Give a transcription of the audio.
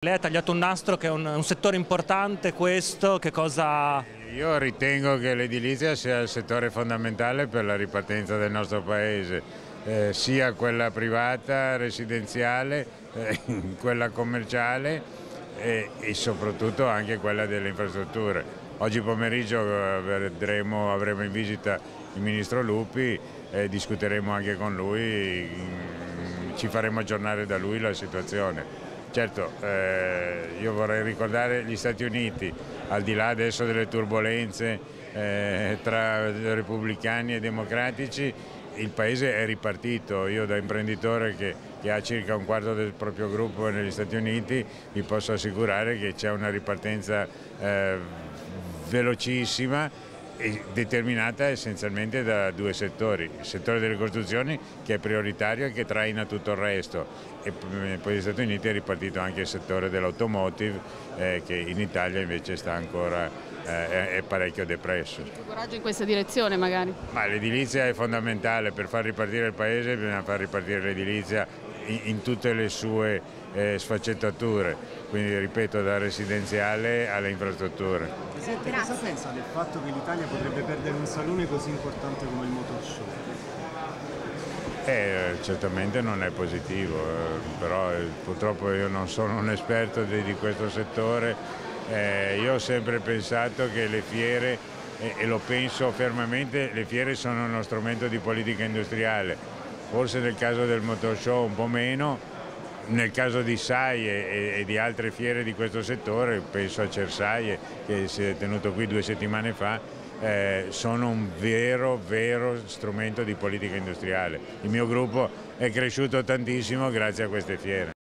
Lei ha tagliato un nastro che è un settore importante questo, che cosa... Io ritengo che l'edilizia sia il settore fondamentale per la ripartenza del nostro Paese, sia quella privata, residenziale, quella commerciale e soprattutto anche quella delle infrastrutture. Oggi pomeriggio avremo in visita il Ministro Lupi, discuteremo anche con lui, ci faremo aggiornare da lui la situazione. Certo, io vorrei ricordare gli Stati Uniti, al di là adesso delle turbulenze tra repubblicani e democratici, il paese è ripartito. Io da imprenditore che ha circa un quarto del proprio gruppo negli Stati Uniti vi posso assicurare che c'è una ripartenza velocissima e determinata essenzialmente da due settori: il settore delle costruzioni, che è prioritario e che traina tutto il resto, e poi negli Stati Uniti è ripartito anche il settore dell'automotive, che in Italia invece sta ancora è parecchio depresso. Più coraggio in questa direzione magari? Ma l'edilizia è fondamentale. Per far ripartire il paese bisogna far ripartire l'edilizia in tutte le sue sfaccettature, quindi ripeto, da residenziale alle infrastrutture. Presidente, cosa pensa del fatto che l'Italia potrebbe perdere un salone così importante come il Motor Show? Certamente non è positivo, però purtroppo io non sono un esperto di questo settore. Io ho sempre pensato che le fiere, e lo penso fermamente, le fiere sono uno strumento di politica industriale. Forse nel caso del Motor Show un po' meno, nel caso di SAI e di altre fiere di questo settore, penso a Cersaie che si è tenuto qui 2 settimane fa, sono un vero strumento di politica industriale. Il mio gruppo è cresciuto tantissimo grazie a queste fiere.